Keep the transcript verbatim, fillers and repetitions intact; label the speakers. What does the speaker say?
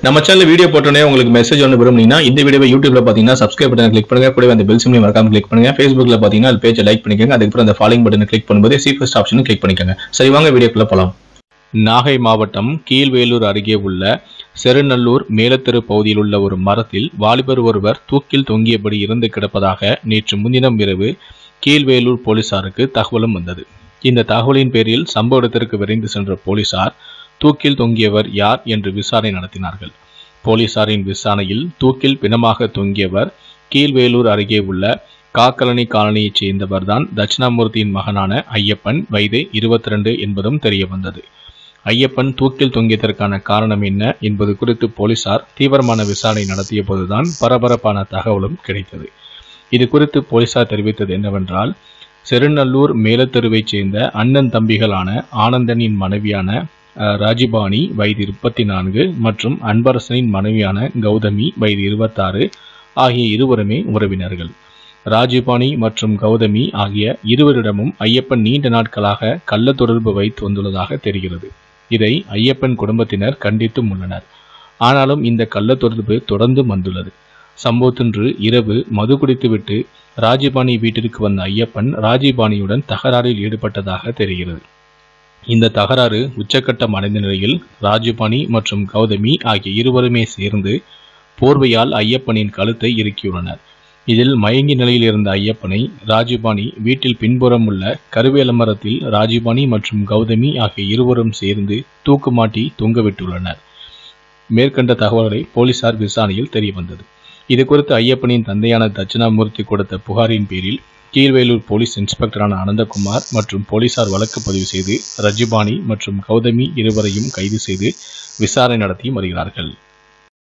Speaker 1: நம்ம channel video போட்டோனே உங்களுக்கு message ஒன்று விரும்புனீங்கன்னா இந்த வீடியோவை யூடியூப்ல பாத்தீங்கன்னா சப்ஸ்கிரைப் பட்டனை கிளிக் பண்ணுங்க, கூடவே அந்த பெல் சிம்பலையும் மறக்காம கிளிக் பண்ணுங்க. Facebookல பாத்தீங்கன்னா அது பேஜை லைக் பண்ணிக்கோங்க. அதுக்கப்புறம் அந்த ஃபாலோயிங் பட்டனை கிளிக் பண்ணும்போது சி ஃபர்ஸ்ட் ஆப்ஷனும் கிளிக் பண்ணிக்கோங்க. சரி வாங்க வீடியோக்குள்ள போலாம். நாகை மாவட்டம் கீழ்வேலூர் அருகே உள்ள செருநல்லூர் மேலத்தெரு பகுதியில் உள்ள ஒரு மரத்தில் வாலிபர் ஒருவர் தூக்கில் தொங்கியபடி இறந்து கிடப்பதாக நேற்று முன்தினம் இரவு கீழ்வேலூர் போலீசாருக்கு தகவலும் வந்தது. இந்த தகவலின் பேரில் சம்பவ இடத்திற்கு விரைந்து சென்ற போலீசார் தூக்கில் தொங்கியவர் யார் என்று விசாரணை நடத்தினார்கள். போலீசாரின் விசாரணையில் தூக்கில் பிணமாக தொங்கியவர் கீழ்வேலூர் அருகே உள்ள காக்கலனி காலனியைச் சேர்ந்தவர்தான் தட்சிணாமூர்த்தியின் மகனான ஐயப்பன், வயது இருபத்தி ரெண்டு என்பதும் தெரிய வந்தது. ஐயப்பன் தூக்கில் தொங்கியதற்கான காரணம் என்ன என்பது குறித்து போலீசார் தீவிரமான விசாரணை நடத்திய போதுதான் பரபரப்பான தகவலும் கிடைத்தது. இது குறித்து போலீசார் தெரிவித்தது என்னவென்றால், செருநல்லூர் மேலத்தெருவைச் சேர்ந்த அண்ணன் தம்பிகளான ஆனந்தனின் மனைவியான ராஜிபாணி வயது முப்பத்தி நான்கு மற்றும் அன்பரசனின் மனைவியான கௌதமி வயது இருபத்தாறு ஆகிய இருவருமே உறவினர்கள். ராஜிபாணி மற்றும் கௌதமி ஆகிய இருவரிடமும் ஐயப்பன் நீண்ட நாட்களாக கள்ள தொடர்பு வைத்து வந்துள்ளதாக தெரிகிறது. இதை ஐயப்பன் குடும்பத்தினர் கண்டித்தும் உள்ளனர். ஆனாலும் இந்த கள்ள தொடர்பு தொடர்ந்து வந்துள்ளது. சம்பவத்தன்று இரவு மது குடித்துவிட்டு ராஜிபாணி வீட்டிற்கு வந்த ஐயப்பன் ராஜிபாணியுடன் தகராறில் ஈடுபட்டதாக தெரிகிறது. இந்த தகராறு உச்சக்கட்டம் அடைந்த நிலையில் ராஜிபாணி மற்றும் கௌதமி ஆகிய இருவருமே சேர்ந்து போர்வையால் ஐயப்பனின் கழுத்தை இறுக்கியுள்ளனர். இதில் மயங்கி நிலையில் இருந்த ஐயப்பனை ராஜிபாணி வீட்டில் பின்புறம் உள்ள கருவேல மரத்தில் ராஜிபாணி மற்றும் கௌதமி ஆகிய இருவரும் சேர்ந்து தூக்குமாட்டி தொங்கவிட்டுள்ளனர். மேற்கண்ட தகவல்களை போலீசார் விசாரணையில் தெரியவந்தது. இது குறித்து ஐயப்பனின் தந்தையான தட்சிணாமூர்த்தி கொடுத்த புகாரின் பேரில் கீழ்வேலூர் போலீஸ் இன்ஸ்பெக்டரான அனந்தகுமார் மற்றும் போலீசார் வழக்கு பதிவு செய்து ராஜிபாணி மற்றும் கௌதமி இருவரையும் கைது செய்து விசாரணை நடத்தி வருகிறார்கள்.